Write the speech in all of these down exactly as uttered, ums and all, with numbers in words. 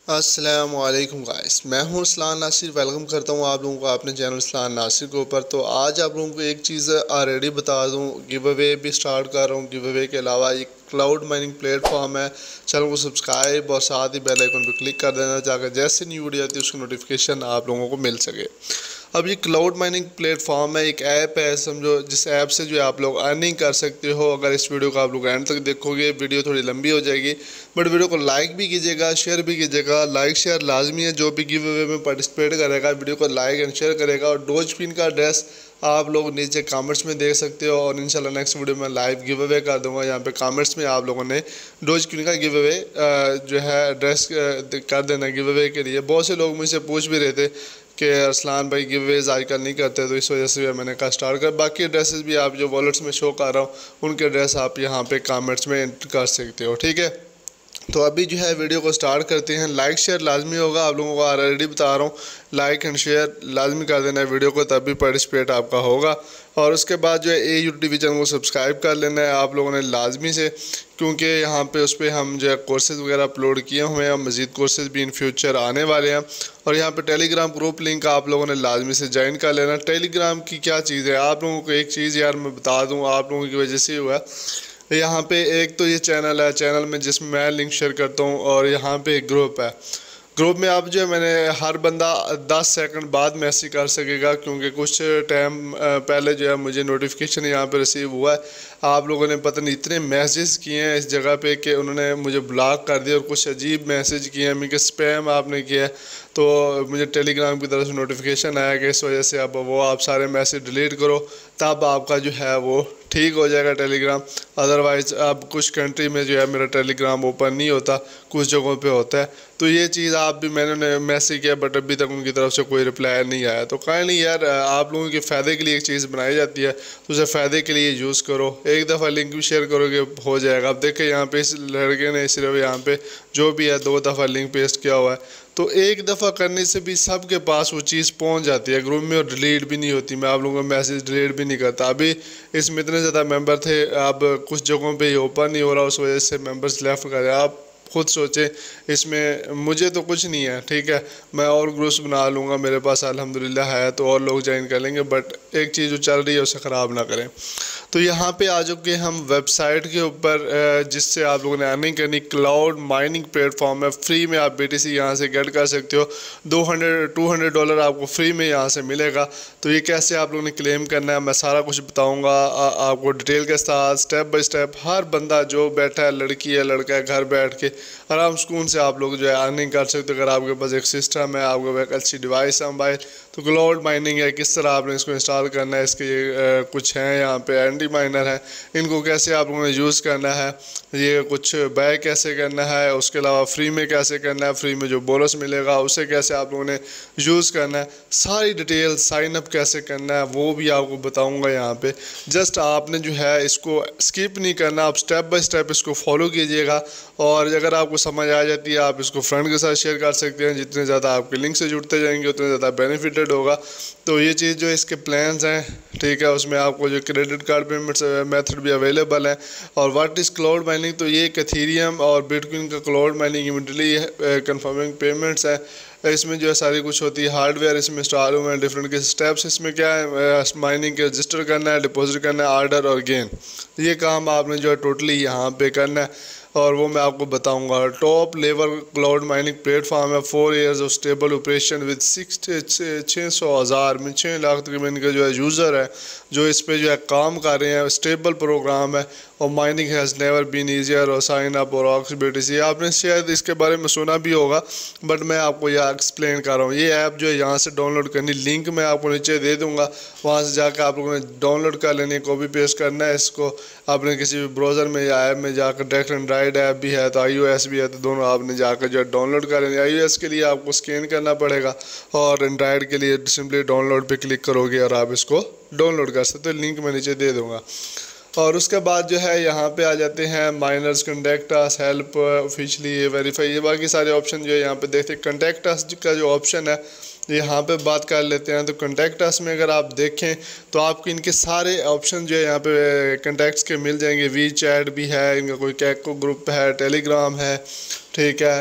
अस्सलाम वालेकुम गाइस, मैं हूं इस्लान नासिर। वेलकम करता हूं आप लोगों को अपने चैनल इस्लान नासिर के ऊपर। तो आज आप लोगों को एक चीज़ ऑलरेडी बता दूं, गिव अवे भी स्टार्ट कर रहा हूं। गिव अवे के अलावा एक क्लाउड माइनिंग प्लेटफॉर्म है। चैनल को सब्सक्राइब और साथ ही बेल आइकन पर क्लिक कर देना ताकि जैसे न्यू वीडियो आती है उसकी नोटिफिकेशन आप लोगों को मिल सके। अब ये क्लाउड माइनिंग प्लेटफॉर्म है, एक ऐप है समझो, जिस ऐप से जो है आप लोग अर्निंग कर सकते हो। अगर इस वीडियो को आप लोग एंड तक देखोगे, वीडियो थोड़ी लंबी हो जाएगी, बट वीडियो को लाइक भी कीजिएगा, शेयर भी कीजिएगा। लाइक शेयर लाजमी है। जो भी गिव अवे में पार्टिसिपेट करेगा वीडियो को लाइक एंड शेयर करेगा। और डोज पिन का एड्रेस आप लोग नीचे कमेंट्स में देख सकते हो और इंशाल्लाह नेक्स्ट वीडियो में लाइव गिव अवे कर दूंगा। यहाँ पे कमेंट्स में आप लोगों ने डोज पिन का गिव अवे जो है एड्रेस कर देना गिव अवे के लिए। बहुत से लोग मुझसे पूछ भी रहे थे कि अरसलान भाई गिव अवेज आजकल नहीं करते, तो इस वजह से मैंने कहा स्टार्ट कर। बाकी एड्रेसेस भी आप जो वॉलेट्स में शो कर रहा हूँ उनके एड्रेस आप यहाँ पे कमेंट्स में एंटर कर सकते हो, ठीक है। तो अभी जो है वीडियो को स्टार्ट करते हैं। लाइक शेयर लाजमी होगा, आप लोगों को ऑलरेडी बता रहा हूँ, लाइक एंड शेयर लाजमी कर देना है वीडियो को, तभी पार्टिसिपेट आपका होगा। और उसके बाद जो है A U T V channel को सब्सक्राइब कर लेना है आप लोगों ने लाजमी से, क्योंकि यहाँ पे उस पर हम जो है कोर्सेज़ वगैरह अपलोड किए हुए हैं। मज़ीद कोर्सेज़ भी इन फ्यूचर आने वाले हैं। और यहाँ पे टेलीग्राम ग्रुप लिंक आप लोगों ने लाजमी से ज्वाइन कर लेना। टेलीग्राम की क्या चीज़ है, आप लोगों को एक चीज़ यार मैं बता दूँ, आप लोगों की वजह से हुआ है। यहाँ पे एक तो ये चैनल है, चैनल में जिसमें मैं लिंक शेयर करता हूँ, और यहाँ पे एक ग्रुप है। ग्रुप में आप जो है मैंने हर बंदा दस सेकंड बाद मैसेज कर सकेगा, क्योंकि कुछ टाइम पहले जो है मुझे नोटिफिकेशन यहाँ पे रिसीव हुआ है। आप लोगों ने पता नहीं इतने मैसेज किए हैं इस जगह पे कि उन्होंने मुझे ब्लॉक कर दिया, और कुछ अजीब मैसेज किए हैं, मैं स्पैम आपने किया है। तो मुझे टेलीग्राम की तरफ से नोटिफिकेशन आया कि इस वजह से अब वो आप सारे मैसेज डिलीट करो, तब आपका जो है वो ठीक हो जाएगा टेलीग्राम। अदरवाइज़ अब कुछ कंट्री में जो है मेरा टेलीग्राम ओपन नहीं होता, कुछ जगहों पे होता है। तो ये चीज़ आप भी मैंने मैसेज किया, बट अभी तक उनकी तरफ से कोई रिप्लाई नहीं आया। तो कहीं नहीं यार, आप लोगों के फ़ायदे के लिए एक चीज़ बनाई जाती है, तो उसे फ़ायदे के लिए यूज़ करो। एक दफ़ा लिंक भी शेयर करोगे हो जाएगा। अब देखें यहाँ पे इस लड़के ने सिर्फ यहाँ पे जो भी है दो दफ़ा लिंक पेस्ट किया हुआ है। तो एक दफ़ा करने से भी सबके पास वो चीज़ पहुंच जाती है ग्रुप में, और डिलीट भी नहीं होती। मैं आप लोगों को मैसेज डिलीट भी नहीं करता। अभी इसमें इतने ज़्यादा मेंबर थे, अब कुछ जगहों पे ये ओपन नहीं हो रहा, उस वजह से मेंबर्स लेफ्ट कर रहे हैं। आप खुद सोचें, इसमें मुझे तो कुछ नहीं है, ठीक है। मैं और ग्रुप्स बना लूँगा, मेरे पास अल्हम्दुलिल्लाह है, तो और लोग ज्वाइन कर लेंगे। बट एक चीज़ जो चल रही है उसे ख़राब ना करें। तो यहाँ पे आ चुके हम वेबसाइट के ऊपर, जिससे आप लोगों ने अर्निंग करनी। क्लाउड माइनिंग प्लेटफॉर्म है, फ्री में आप बी टी सी यहाँ से गेट कर सकते हो। दो हंड्रेड टू हंड्रेड डॉलर आपको फ्री में यहाँ से मिलेगा। तो ये कैसे आप लोगों ने क्लेम करना है मैं सारा कुछ बताऊँगा आपको डिटेल के साथ, स्टेप बाय स्टेप। हर बंदा जो बैठा है, लड़की है लड़का है, घर बैठ के आराम सुकून से आप लोग जो है अर्निंग कर सकते हो। अगर आपके पास एक सिस्टम है, आपके पास एक अच्छी डिवाइस है मोबाइल, तो क्लाउड माइनिंग है, किस तरह आपने इसको इंस्टॉल करना है, इसके ये कुछ हैं यहाँ पे एंटी माइनर है, इनको कैसे आप लोगों ने यूज़ करना है, ये कुछ बाय कैसे करना है, उसके अलावा फ्री में कैसे करना है, फ्री में जो बोनस मिलेगा उसे कैसे आप लोगों ने यूज़ करना है, सारी डिटेल, साइन अप कैसे करना है वो भी आपको बताऊँगा यहाँ पे। जस्ट आपने जो है इसको स्किप नहीं करना, आप स्टेप बाय स्टेप इसको फॉलो कीजिएगा। और अगर आपको समझ आ जाती है आप इसको फ्रेंड के साथ शेयर कर सकते हैं। जितने ज़्यादा आपके लिंक से जुड़ते जाएंगे उतने ज़्यादा बेनिफिटेड होगा। तो ये चीज़ जो इसके प्लान्स हैं, ठीक है, उसमें आपको जो क्रेडिट कार्ड पेमेंट्स मेथड भी अवेलेबल है। और व्हाट इज़ क्लाउड माइनिंग, तो ये एथेरियम और बिटकॉइन का cloud mining immediately confirming payments है। इसमें जो है सारी कुछ होती है, हार्डवेयर इसमें इंस्टॉल हुए हैं, डिफरेंट के स्टेप्स इसमें क्या है, माइनिंग के रजिस्टर करना है, डिपॉजिट करना है, ऑर्डर और गेन, ये काम आपने जो है टोटली यहाँ पे करना है, और वो मैं आपको बताऊंगा। Top level cloud mining platform है, four years of stable operation with six छः सौ हज़ार में छः लाख तकरीबन के जो है यूज़र है जो इस पे जो है काम कर रहे हैं। स्टेबल प्रोग्राम है, और mining has never been easier और साइन अप और ऑक्सीबिलिटी। आपने शायद इसके बारे में सुना भी होगा, बट मैं आपको यह एक्सप्लेन कर रहा हूँ। ये ऐप जो है यहाँ से डाउनलोड करनी, लिंक मैं आपको नीचे दे दूँगा, वहाँ से जाकर आप लोगों ने डाउनलोड कर लेनी है, कॉपी पेस्ट करना है इसको आपने किसी भी ब्राउज़र में या ऐप में जाकर। डायरेक्ट एंड्राइड ऐप भी है तो आई ओ एस भी है, तो दोनों आपने जाकर जो है डाउनलोड कर लेनी। आई ओ एस के लिए आपको स्कैन करना पड़ेगा, और एंड्राइड के लिए सिंपली डाउनलोड पे क्लिक करोगे और आप इसको डाउनलोड कर सकते हो। लिंक मैं नीचे दे दूँगा। और उसके बाद जो है यहाँ पे आ जाते हैं miners, contact us, help, officially verify, ये बाकी सारे ऑप्शन जो है यहाँ पे देखते हैं। कंटेक्ट अस का जो ऑप्शन है यहाँ पे बात कर लेते हैं। तो कंटेक्ट अस में अगर आप देखें तो आपको इनके सारे ऑप्शन जो है यहाँ पे कंटेक्ट्स के मिल जाएंगे। वी चैट भी है, इनका कोई कैको ग्रुप है, टेलीग्राम है, ठीक है,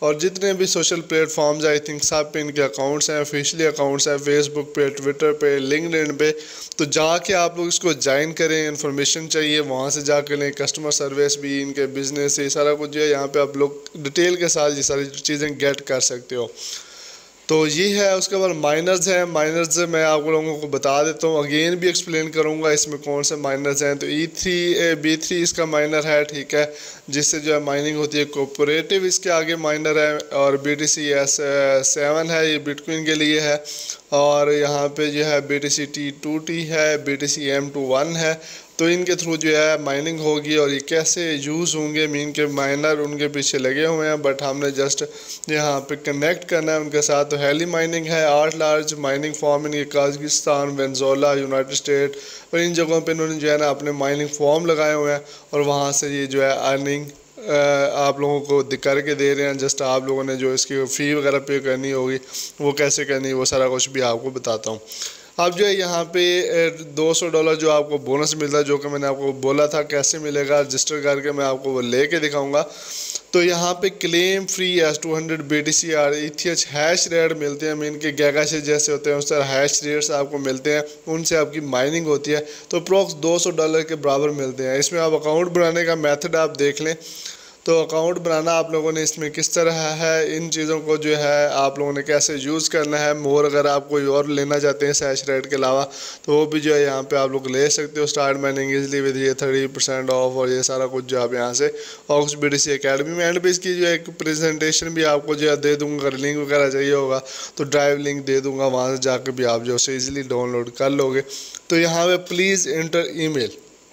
और जितने भी सोशल प्लेटफॉर्म्स आई थिंक सब पे इनके अकाउंट्स हैं, ऑफिशियली अकाउंट्स हैं, फेसबुक पे, ट्विटर पे, लिंक्डइन पे। तो जाके आप लोग इसको ज्वाइन करें, इन्फॉर्मेशन चाहिए वहाँ से जाकर लें, कस्टमर सर्विस भी, इनके बिजनेस ये सारा कुछ जो है यहाँ पे आप लोग डिटेल के साथ ये सारी चीज़ें गेट कर सकते हो। तो ये है। उसके बाद माइनर्स हैं। माइनर्स मैं आप लोगों को बता देता हूँ, अगेन भी एक्सप्लेन करूँगा इसमें कौन से माइनर्स हैं। तो ई थ्री बी थ्री इसका माइनर है, ठीक है, जिससे जो है माइनिंग होती है। कोऑपरेटिव इसके आगे माइनर है, और B T C S seven है, ये बिटकॉइन के लिए है। और यहाँ पे जो है B T C T two T है, B T C M two one है। तो इनके थ्रू जो है माइनिंग होगी। और ये कैसे यूज़ होंगे, मीन के माइनर उनके पीछे लगे हुए हैं, बट हमने जस्ट यहाँ पे कनेक्ट करना है उनके साथ। तो हेली माइनिंग है, आठ लार्ज माइनिंग फार्म इनके काजाकिस्तान, वेनेजुएला, यूनाइटेड स्टेट और इन जगहों पे इन्होंने जो है ना अपने माइनिंग फार्म लगाए हुए हैं, और वहाँ से ये जो है अर्निंग आप लोगों को करके दे रहे हैं। जस्ट आप लोगों ने जो इसकी फ़ी वगैरह पे करनी होगी वो कैसे करनी है वो सारा कुछ भी आपको बताता हूँ। अब जो है यहाँ पे दो सौ डॉलर जो आपको बोनस मिलता है, जो कि मैंने आपको बोला था कैसे मिलेगा, रजिस्टर करके मैं आपको वो लेके दिखाऊंगा। तो यहाँ पे claim free S two hundred B T C R E T H hash rate मिलते हैं। मीन के गैगा से जैसे होते हैं उस तरह हैश रेट्स आपको मिलते हैं, उनसे आपकी माइनिंग होती है। तो अप्रॉक्स दो सौ डॉलर के बराबर मिलते हैं। इसमें आप अकाउंट बनाने का मेथड आप देख लें। तो अकाउंट बनाना आप लोगों ने इसमें किस तरह है, इन चीज़ों को जो है आप लोगों ने कैसे यूज़ करना है। मोर अगर आप कोई और लेना चाहते हैं सैश रेट के अलावा तो वो भी जो है यहाँ पे आप लोग ले सकते हो। स्टार्ट माइनिंग इजली विद ये थर्टी परसेंट ऑफ और ये सारा कुछ जो आप यहाँ से aux B T C academy में। एंड पे इसकी जो एक प्रेजेंटेशन भी आपको जो है दे दूँगा, अगर लिंक वगैरह चाहिए होगा तो ड्राइव लिंक दे दूँगा, वहाँ से जाकर भी आप जो है ईजिली डाउनलोड कर लोगे। तो यहाँ पर please enter email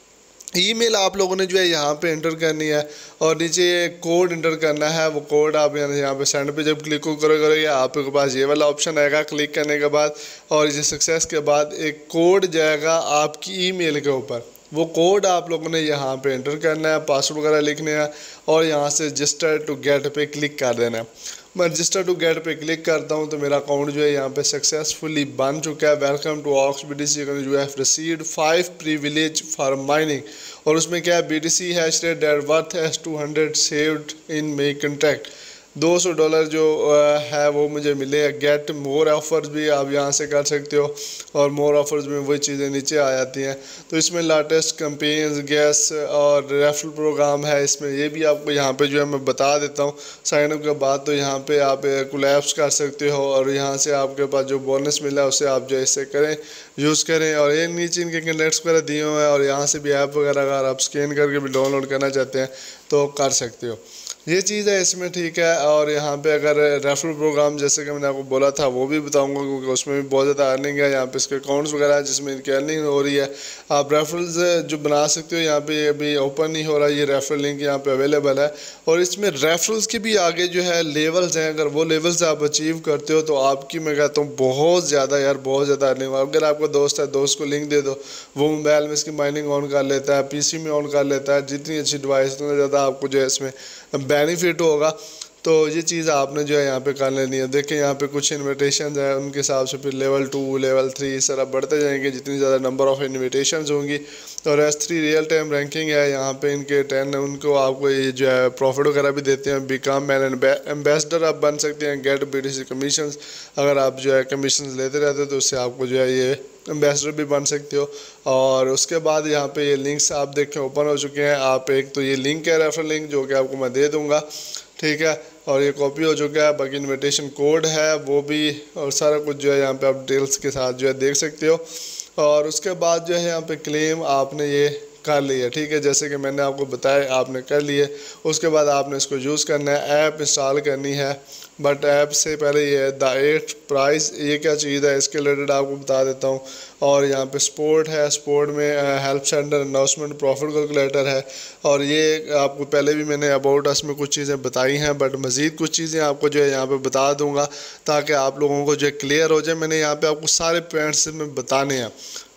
email आप लोगों ने जो है यहाँ पे एंटर करनी है, और नीचे कोड एंटर करना है। वो कोड आप यहाँ पे सेंड पे जब क्लिक करोगे आपके पास ये वाला ऑप्शन आएगा क्लिक करने के बाद, और इसे सक्सेस के बाद एक कोड जाएगा आपकी ईमेल के ऊपर। वो कोड आप लोगों ने यहाँ पे एंटर करना है, पासवर्ड वगैरह लिखने हैं, और यहाँ से रजिस्टर टू गेट पे क्लिक कर देना है। मैं रजिस्टर टू गेट पे क्लिक करता हूँ तो मेरा अकाउंट जो है यहाँ पे सक्सेसफुली बन चुका है। Welcome to aux B T C you have received five privilege for mining. और उसमें क्या है, B T C hash rate that worth S two hundred saved in my contract. दो सौ डॉलर जो है वो मुझे मिले। गेट मोर ऑफर्स भी आप यहाँ से कर सकते हो, और मोर ऑफर्स में वही चीज़ें नीचे आ जाती हैं। तो इसमें लेटेस्ट कैंपेन्स, गैस और रेफरल प्रोग्राम है, इसमें ये भी आपको यहाँ पे जो है मैं बता देता हूँ। साइन अप के बाद तो यहाँ पे आप कोलैप्स कर सकते हो, और यहाँ से आपके पास जो बोनस मिला है उसे आप जो इससे करें, यूज़ करें। और ये नीचे इनके कनेक्ट्स वगैरह दिए हुए हैं, और यहाँ से भी ऐप वगैरह अगर आप स्कैन करके भी डाउनलोड करना चाहते हैं तो कर सकते हो। ये चीज़ है इसमें, ठीक है। और यहाँ पे अगर रेफरल प्रोग्राम जैसे कि मैंने आपको बोला था वो भी बताऊंगा, क्योंकि उसमें भी बहुत ज़्यादा अर्निंग है। यहाँ पे इसके अकाउंट्स वगैरह है जिसमें इनकी अर्निंग हो रही है। आप रेफरल्स जो बना सकते हो, यहाँ पे अभी ओपन नहीं हो रहा, ये रेफरल लिंक यहाँ पे अवेलेबल है। और इसमें रेफरल्स के भी आगे जो है लेवल्स हैं, अगर वो लेवल्स आप अचीव करते हो तो आपकी मैं कहता हूँ बहुत ज़्यादा यार बहुत ज़्यादा अर्निंग। अगर आपका दोस्त है, दोस्त को लिंक दे दो, वो मोबाइल में इसकी माइनिंग ऑन कर लेता है, पी सी में ऑन कर लेता है। जितनी अच्छी डिवाइस उतना ज़्यादा आपको जो है इसमें बेनिफिट होगा। तो ये चीज़ आपने जो है यहाँ पे कर लेनी है। देखिए यहाँ पे कुछ इनविटेशन है, उनके हिसाब से फिर लेवल टू, लेवल थ्री इस तरह बढ़ते जाएंगे जितनी ज़्यादा नंबर ऑफ़ इनविटेशन होंगी। और S three real time ranking है, यहाँ पे इनके टेन उनको आपको ये जो है प्रॉफिट वगैरह भी देते हैं। बिकम मैन एम्बेसडर आप बन सकते हैं, get B T C commission. अगर आप जो है कमीशन लेते रहते हो तो उससे आपको जो है ये एम्बेसडर भी बन सकते हो। और उसके बाद यहाँ पे ये लिंक्स आप देखें ओपन हो चुके हैं। आप एक तो ये लिंक है रेफरल लिंक जो कि आपको मैं दे दूँगा, ठीक है, और ये कॉपी हो चुका है। बाकी इनविटेशन कोड है वो भी, और सारा कुछ जो है यहाँ पे आप डिटेल्स के साथ जो है देख सकते हो। और उसके बाद जो है यहाँ पे क्लेम आपने ये कर लिया, ठीक है, जैसे कि मैंने आपको बताया आपने कर लिए। उसके बाद आपने इसको यूज़ करना है, ऐप इंस्टॉल करनी है। बट ऐप से पहले ये द एट प्राइस ये क्या चीज़ है इसके रिलेटेड आपको बता देता हूँ। और यहाँ पे स्पोर्ट है, स्पोर्ट में help center, announcement, profit calculator है। और ये आपको पहले भी मैंने अबाउट अस में कुछ चीज़ें बताई हैं, बट मज़ीद कुछ चीज़ें आपको जो है यहाँ पे बता दूँगा ताकि आप लोगों को जो है क्लियर हो जाए। मैंने यहाँ पे आपको सारे पॉइंट्स में बताने हैं,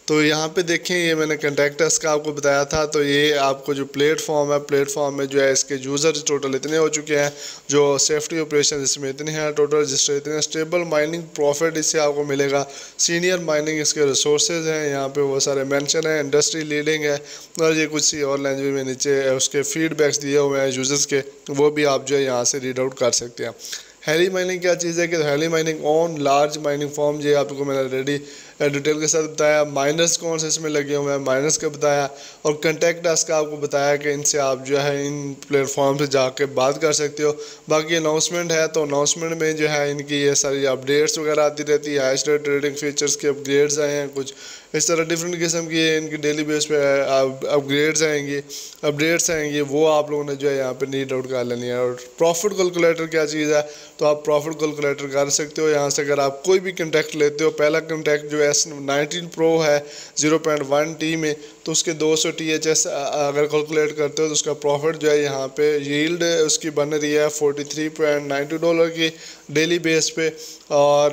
तो यहाँ पे देखें, ये मैंने कंटेक्टर्स का आपको बताया था। तो ये आपको जो प्लेटफॉर्म है, प्लेटफॉर्म में जो है इसके यूज़र टोटल इतने हो चुके हैं, जो सेफ्टी ऑपरेशन इसमें इतने हैं, टोटल रजिस्टर इतने, स्टेबल माइनिंग प्रॉफिट इससे आपको मिलेगा, सीनियर माइनिंग इसके रिसोर्सेज हैं, यहाँ पे वो सारे मेंशन है, इंडस्ट्री लीडिंग है, और ये कुछ सी और लैंग्वेज में नीचे उसके फीडबैक्स दिए हुए हैं यूज़र्स के, वो भी आप जो है यहाँ से रीड आउट कर सकते हैं। हेली माइनिंग क्या चीज़ है कि हेली mining on large mining farm, ये आपको मैंने रेडी डिटेल के साथ बताया। माइनर्स कौन से इसमें लगे हुए हैं, माइनर्स का बताया, और कंटेक्ट अस का आपको बताया कि इनसे आप जो है इन प्लेटफॉर्म से जाके बात कर सकते हो। बाकी अनाउंसमेंट है, तो अनाउंसमेंट में जो है इनकी ये सारी अपडेट्स वगैरह आती रहती है, हाई स्टेट ट्रेडिंग फीचर्स के अपग्रेड्स आए हैं, कुछ इस तरह डिफरेंट किस्म की इनकी डेली बेस पे अपग्रेड्स आएंगी, अपडेट्स आएंगी, वो आप लोगों ने जो है यहाँ पे नीड आउट कर लेनी है। और प्रॉफिट कैलकुलेटर क्या चीज़ है, तो आप प्रॉफिट कैलकुलेटर कर सकते हो यहाँ से। अगर आप कोई भी कंट्रैक्ट लेते हो, पहला कंट्रैक्ट जो एस नाइनटीन प्रो है ज़ीरो पॉइंट वन टी में, तो उसके दो सौ टी एच एस अगर कैलकुलेट करते हो तो उसका प्रॉफिट जो है यहाँ पे यील्ड उसकी बन रही है forty three point ninety dollar की डेली बेस पे, और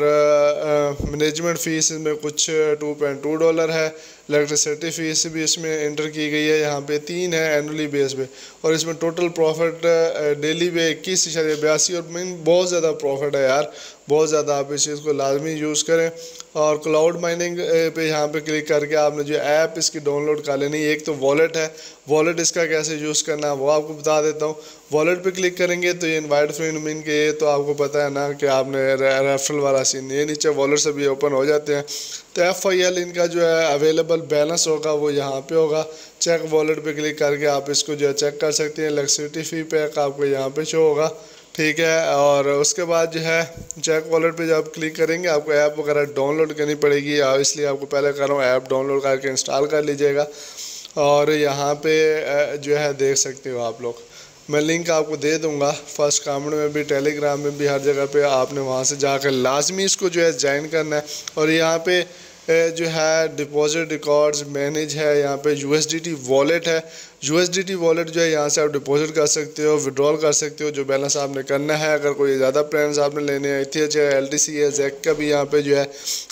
मैनेजमेंट फ़ीस इसमें कुछ टू पॉइंट टू डॉलर है, इलेक्ट्रिसिटी फ़ीस भी इसमें एंटर की गई है, यहाँ पे तीन है एनुअली बेस पे, और इसमें टोटल प्रॉफिट डेली पे इक्कीस इशारे बयासी, और मीन बहुत ज़्यादा प्रॉफिट है यार, बहुत ज़्यादा। आप इस चीज़ को लाजमी यूज़ करें। और क्लाउड माइनिंग पे यहाँ पे क्लिक करके आपने जो ऐप इसकी डाउनलोड कर लेनी है। एक तो वॉलेट है, वॉलेट इसका कैसे यूज़ करना है वो आपको बता देता हूँ। वॉलेट पे क्लिक करेंगे तो ये इनवाइट फ्रेंड मीन के, ये तो आपको पता है ना कि आपने रेफरल वाला सीन, ये नीचे वॉलेट से भी ओपन हो जाते हैं। तो एफ आई एल इनका जो है अवेलेबल बैलेंस होगा वो यहाँ पे होगा। चेक वॉलेट पे क्लिक करके आप इसको जो है चेक कर सकते हैं। इलेक्ट्रिसिटी फी पैक आपको यहाँ पे शो होगा, ठीक है। और उसके बाद जो है चेक वॉलेट पे जब क्लिक करेंगे आपको ऐप वगैरह डाउनलोड करनी पड़ेगी, इसलिए आपको पहले कर रहा हूँ ऐप डाउनलोड करके इंस्टॉल कर लीजिएगा। और यहाँ पे जो है देख सकते हो आप लोग, मैं लिंक आपको दे दूंगा फर्स्ट कमेंट में भी, टेलीग्राम में भी, हर जगह पे आपने वहाँ से जाकर लाजमी इसको जो है ज्वाइन करना है। और यहाँ पे जो है डिपॉजिट रिकॉर्ड्स मैनेज है, यहाँ पे यूएसडीटी वॉलेट है, यूएसडीटी वॉलेट जो है यहाँ से आप डिपॉजिट कर सकते हो, विड्रॉल कर सकते हो जो बैलेंस आपने करना है। अगर कोई ज़्यादा प्लान्स आपने लेने हैं, इथेच है, एल टी सी है, जैक का भी यहाँ पे जो है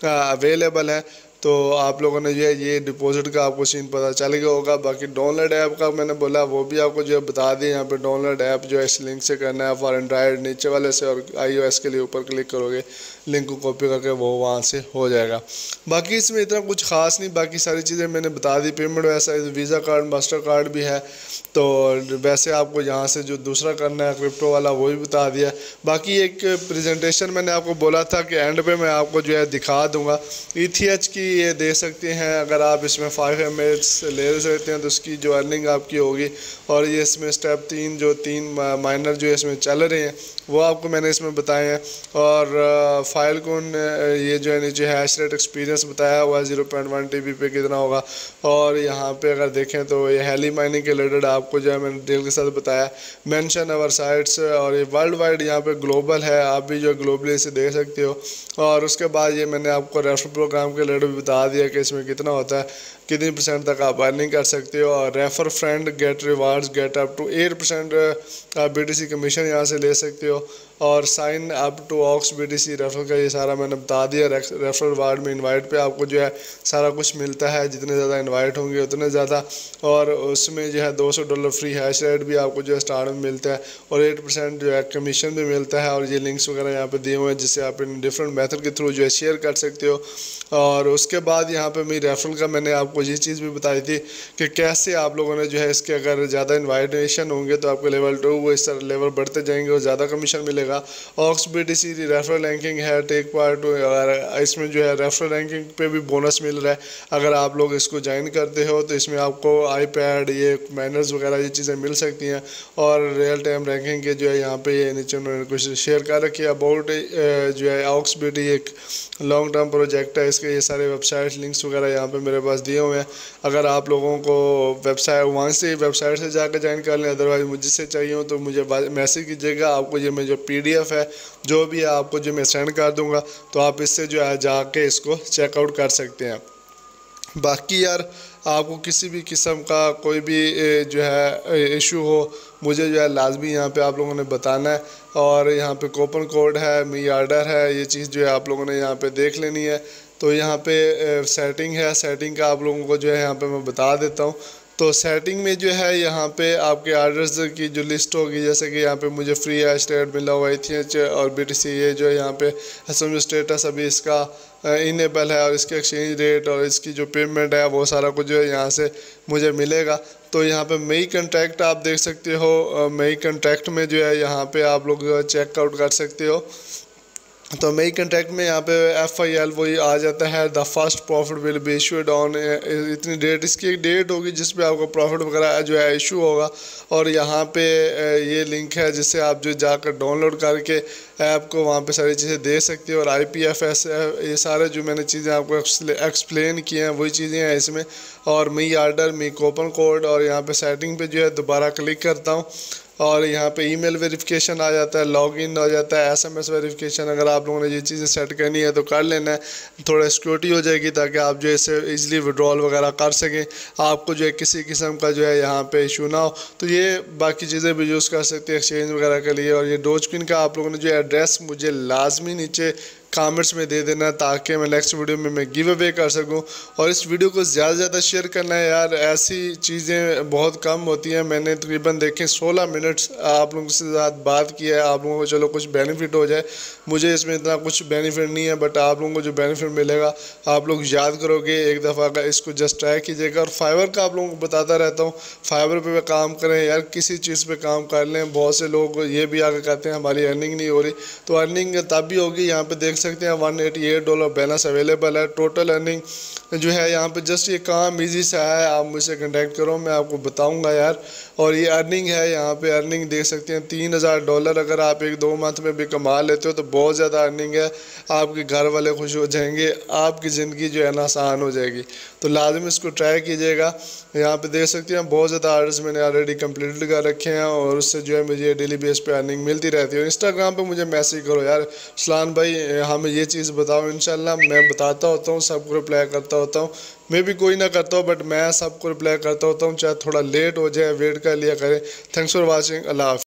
अवेलेबल है, तो आप लोगों ने जो है ये डिपॉजिट का आपको सीन पता चल गया होगा। बाकी डाउनलोड ऐप का मैंने बोला वो भी आपको जो है बता दिया। यहाँ पे डाउनलोड ऐप जो है इस लिंक से करना है फॉर एंड्रॉयड नीचे वाले से, और आईओएस के लिए ऊपर क्लिक करोगे, लिंक को कॉपी करके वो वहाँ से हो जाएगा। बाकी इसमें इतना कुछ खास नहीं, बाकी सारी चीज़ें मैंने बता दी। पेमेंट वैसा वीज़ा कार्ड, मास्टर कार्ड भी है, तो वैसे आपको यहाँ से जो दूसरा करना है क्रिप्टो वाला वो भी बता दिया। बाकी एक प्रेजेंटेशन मैंने आपको बोला था कि एंड पे मैं आपको जो है दिखा दूंगा। ईथीएच की ये दे सकते हैं, अगर आप इसमें फाइव एम एच ले सकते हैं तो उसकी जो अर्निंग आपकी होगी। और ये इसमें स्टेप तीन जो तीन माइनर जो इसमें चल रहे हैं वो आपको मैंने इसमें बताए हैं। और फाइल कौन ये जो है नीचे हैश रेट एक्सपीरियंस बताया हुआ है zero point one T B पे कितना होगा। और यहाँ पे अगर देखें तो ये हेली माइनिंग के रिलेटेड आपको जो है मैंने डिटेल के साथ बताया। मेंशन अवर साइट्स, और ये वर्ल्ड वाइड यहाँ पे ग्लोबल है, आप भी जो ग्लोबली इसे देख सकते हो। और उसके बाद ये मैंने आपको रेफर प्रोग्राम के रिलेटेड बता दिया कि इसमें कितना होता है, कितनी परसेंट तक आप अर्निंग कर सकते हो। और refer friend get rewards get up to eight percent आप बी टी सी कमीशन यहाँ से ले सकते हो। और sign up to aux B T C refer का ये सारा मैंने बता दिया। रेफर रिवार्ड में इनवाइट पे आपको जो है सारा कुछ मिलता है, जितने ज़्यादा इनवाइट होंगे उतने ज़्यादा। और उसमें जो है दो सौ डॉलर फ्री हैश रेट भी आपको जो है स्टार्ट में मिलता है, और एट परसेंट जो है कमीशन भी मिलता है। और ये लिंक्स वगैरह यहाँ पे दिए हुए हैं जिससे आप इन डिफरेंट मेथड के थ्रू जो है शेयर कर सकते हो। और उसके बाद यहाँ पे मेरी रेफरल का मैंने आपको ये चीज़ भी बताई थी कि कैसे आप लोगों ने जो है इसके अगर ज़्यादा इन्वाइटेशन होंगे तो आपके लेवल टू वो इस तरह लेवल बढ़ते जाएंगे और ज़्यादा कमीशन मिलेगा। Aux B T C referral ranking है, टेक पार्ट, अगर इसमें जो है रेफरल रैंकिंग पे भी बोनस मिल रहा है। अगर आप लोग इसको ज्वाइन करते हो तो इसमें आपको आई पैड, ये मैनर्स वगैरह ये चीज़ें मिल सकती हैं। और रियल टाइम रैंकिंग के जो है यहाँ पे ये नीचे उन्होंने कुछ शेयर कर रखी है अबाउट जो है ऑक्स बी टी एक लॉन्ग टर्म प्रोजेक्ट है। इसके ये सारे वेबसाइट लिंक्स वगैरह यहाँ पे मेरे पास दिए हुए हैं। अगर आप लोगों को वेबसाइट वहाँ से वेबसाइट से जाकर ज्वाइन कर लें, अदरवाइज़ मुझसे चाहिए हो तो मुझे मैसेज कीजिएगा। आपको ये मैं जो पीडीएफ है जो भी है आपको जो मैं सेंड कर दूँगा, तो आप इससे जो है जाके इसको चेकआउट कर सकते हैं। बाकी यार आपको किसी भी किस्म का कोई भी जो है इशू हो, मुझे जो है लाजमी यहाँ पे आप लोगों ने बताना है। और यहाँ पे कूपन कोड है, मी ऑर्डर है, ये चीज़ जो है आप लोगों ने यहाँ पे देख लेनी है। तो यहाँ पे सेटिंग है, सेटिंग का आप लोगों को जो है यहाँ पे मैं बता देता हूँ। तो सेटिंग में जो है यहाँ पे आपके ऑर्डर्स की जो लिस्ट होगी, जैसे कि यहाँ पे मुझे फ्री है स्टेट मिला हुआ एच और बी टी सी, ये जो है यहाँ पे एस स्टेटस अभी इसका इनेबल है और इसके एक्सचेंज रेट और इसकी जो पेमेंट है वो सारा कुछ जो है यहाँ से मुझे मिलेगा। तो यहाँ पे मई कंट्रैक्ट आप देख सकते हो, मई कंट्रैक्ट में जो है यहाँ पे आप लोग चेकआउट कर सकते हो। तो मई कंट्रैक्ट में यहाँ पे एफ आई एल वही आ जाता है, the first profit will be issued on इतनी डेट, इसकी एक डेट होगी जिस पे आपको प्रॉफिट वगैरह जो है इशू होगा। और यहाँ पे ये लिंक है जिससे आप जो जाकर डाउनलोड करके ऐप को वहाँ पे सारी चीज़ें दे सकते हो। और आई पी एफ एस ये सारे जो मैंने चीज़ें आपको एक्सप्लेन किए हैं वही चीज़ें हैं इसमें। और my order my coupon code, और यहाँ पे सेटिंग पे जो है दोबारा क्लिक करता हूँ और यहाँ पे ईमेल वेरिफिकेशन आ जाता है, लॉगिन हो जाता है, एसएमएस वेरिफिकेशन। अगर आप लोगों ने ये चीज़ें सेट करनी है तो कर लेना है, थोड़ा सिक्योरिटी हो जाएगी ताकि आप जो है इसे ईजिली विड्रॉल वगैरह कर सकें, आपको जो है किसी किस्म का जो है यहाँ पे इशू ना हो। तो ये बाकी चीज़ें भी यूज़ कर सकते हैं एक्सचेंज वगैरह के लिए। और ये डोजकॉइन का आप लोगों ने जो एड्रेस मुझे लाजमी नीचे कमेंट्स में दे देना ताकि मैं नेक्स्ट वीडियो में मैं गिव अवे कर सकूं। और इस वीडियो को ज़्यादा से ज़्यादा शेयर करना है यार, ऐसी चीज़ें बहुत कम होती हैं। मैंने तकरीबन देखें सोलह मिनट्स आप लोगों के साथ बात किया है, आप लोगों को चलो कुछ बेनिफिट हो जाए, मुझे इसमें इतना कुछ बेनिफिट नहीं है, बट आप लोगों को जो बेनिफिट मिलेगा आप लोग याद करोगे एक दफ़ा का, इसको जस्ट ट्राई कीजिएगा। और फाइवर का आप लोगों को बताता रहता हूँ, फाइवर पे काम करें यार, किसी चीज़ पे काम कर लें। बहुत से लोग ये भी आगे कहते हैं हमारी अर्निंग नहीं हो रही, तो अर्निंग तब भी होगी। यहाँ पे देख सकते हैं one eighty eight dollar balance available है। टोटल अर्निंग जो है यहाँ पे जस्ट ये काम इजी सा है, आप मुझसे कांटेक्ट करो मैं आपको बताऊंगा यार। और ये अर्निंग है, यहाँ पे अर्निंग देख सकते हैं तीन हज़ार डॉलर अगर आप एक दो मंथ में भी कमा लेते हो तो बहुत ज़्यादा अर्निंग है। आपके घर वाले खुश हो जाएंगे, आपकी ज़िंदगी जो है ना आसान हो जाएगी। तो लाजमी इसको ट्राई कीजिएगा। यहाँ पे देख सकते हैं बहुत ज़्यादा आर्डर्स मैंने ऑलरेडी कंप्लीट कर रखे हैं और उससे जो है मुझे डेली बेस पे अर्निंग मिलती रहती है। इंस्टाग्राम पे मुझे मैसेज करो यार, सलान भाई हमें ये चीज़ बताओ, इंशाल्लाह मैं बताता होता हूँ, सबको रिप्लाई करता होता हूँ। मैं भी कोई ना करता हूँ बट मैं सबको रिप्लाई करता होता हूँ, चाहे थोड़ा लेट हो जाए, वेट कर लिया करें। थैंक्स फॉर वॉचिंग, अल्लाह हाफ़िज़।